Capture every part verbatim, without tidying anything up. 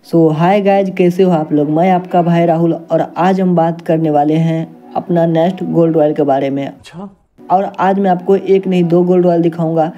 सो hi guys, कैसे हो आप लोग। मैं आपका भाई राहुल और आज हम बात करने वाले हैं अपना नेक्स्ट गोल्ड रॉयल के बारे में। अच्छा। और आज मैं आपको एक नहीं दो गोल्ड रॉयल दिखाऊंगा,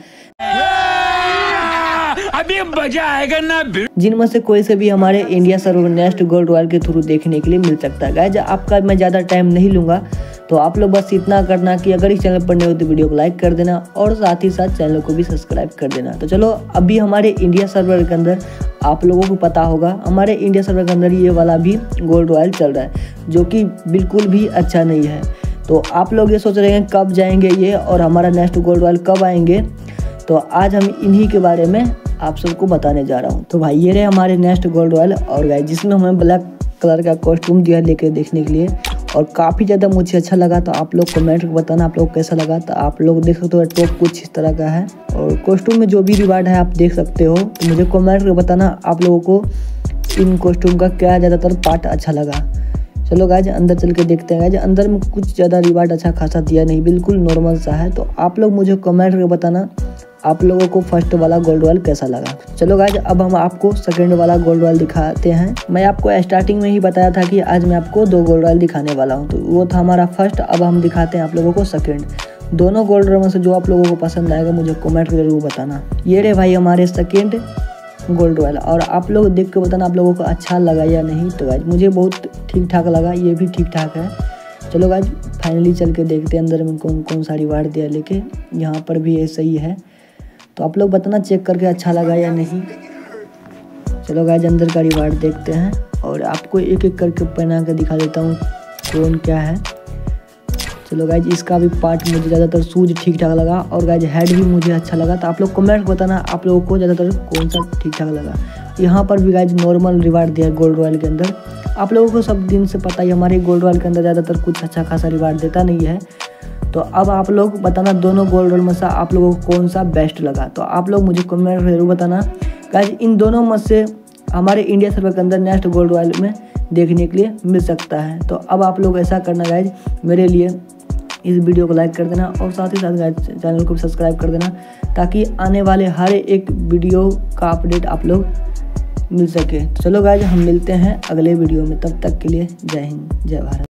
अभी मजा आएगा ना, जिनमें से कोई से भी हमारे India server next gold royal के थ्रू देखने के लिए मिल सकता है। गाइज आपका मैं ज़्यादा टाइम नहीं लूँगा, तो आप लोग बस इतना करना कि अगर इस चैनल पर नए हो तो वीडियो को लाइक कर देना और साथ ही साथ चैनल को भी सब्सक्राइब कर देना। तो चलो, अभी हमारे इंडिया सर्वर के अंदर आप लोगों को पता होगा, हमारे इंडिया सर्वर के अंदर ये वाला भी गोल्ड रॉयल चल रहा है, जो कि बिल्कुल भी अच्छा नहीं है। तो आप लोग ये सोच रहे हैं कब जाएंगे ये और हमारा नेक्स्ट गोल्ड रॉयल कब आएंगे, तो आज हम इन्हीं के बारे में आप सबको बताने जा रहा हूँ। तो भाई ये रहे हमारे नेक्स्ट गोल्ड रॉयल, और गाइस जिसमें हमें ब्लैक कलर का कॉस्ट्यूम दिया लेके देखने के लिए, और काफ़ी ज़्यादा मुझे अच्छा लगा। तो आप लोग कमेंट में बताना आप लोग कैसा लगा। तो आप लोग देख सकते हो टॉप कुछ इस तरह का है, और कॉस्ट्यूम में जो भी रिवार्ड है आप देख सकते हो। तो मुझे कमेंट में बताना आप लोगों को इन कॉस्ट्यूम का क्या ज़्यादातर पार्ट अच्छा लगा। चलो गाइज अंदर चल के देखते हैं। गाइज अंदर में कुछ ज़्यादा रिवार्ड अच्छा खासा दिया नहीं, बिल्कुल नॉर्मल सा है। तो आप लोग मुझे कमेंट में बताना आप लोगों को फर्स्ट वाला गोल्ड रॉयल कैसा लगा। चलो गाइज अब हम आपको सेकंड वाला गोल्ड रॉयल दिखाते हैं। मैं आपको स्टार्टिंग में ही बताया था कि आज मैं आपको दो गोल्ड रॉयल दिखाने वाला हूं, तो वो था हमारा फर्स्ट। अब हम दिखाते हैं आप लोगों को सेकंड। दोनों गोल्ड रॉयल में से जो आप लोगों को पसंद आएगा मुझे कमेंट में जरूर बताना। ये रे भाई हमारे सेकेंड गोल्ड रॉयल, और आप लोग देख के बताना आप लोगों को अच्छा लगा या नहीं। तो गाइज मुझे बहुत ठीक ठाक लगा, ये भी ठीक ठाक है। चलो गाइज फाइनली चल के देखते हैं अंदर में कौन कौन सा रिवार्ड दिया लेके। यहाँ पर भी ऐसा ही है, तो आप लोग बताना चेक करके अच्छा लगा या नहीं। चलो गाइज अंदर का रिवार्ड देखते हैं, और आपको एक एक करके पहना के दिखा देता हूँ कौन क्या है। चलो गाइज इसका भी पार्ट मुझे ज़्यादातर शूज ठीक ठाक लगा, और गाइज हेड भी मुझे अच्छा लगा। तो आप लोग कमेंट बताना आप लोगों को ज़्यादातर कौन सा ठीक ठाक लगा। यहाँ पर भी गाइज नॉर्मल रिवार्ड दिया गोल्ड रॉयल के अंदर। आप लोगों को सब दिन से पता ही हमारे गोल्ड रॉयल के अंदर ज़्यादातर कुछ अच्छा खासा रिवार्ड देता नहीं है। तो अब आप लोग बताना दोनों गोल्ड रॉयल में से आप लोगों को कौन सा बेस्ट लगा। तो आप लोग मुझे कमेंट में जरूर बताना। गाइज इन दोनों में से हमारे इंडिया सर्वर के अंदर नेक्स्ट गोल्ड रॉयल में देखने के लिए मिल सकता है। तो अब आप लोग ऐसा करना गाइज, मेरे लिए इस वीडियो को लाइक कर देना और साथ ही साथ गाइज चैनल को भी सब्सक्राइब कर देना, ताकि आने वाले हर एक वीडियो का अपडेट आप लोग मिल सके। चलो गाइज हम मिलते हैं अगले वीडियो में, तब तक के लिए जय हिंद जय भारत।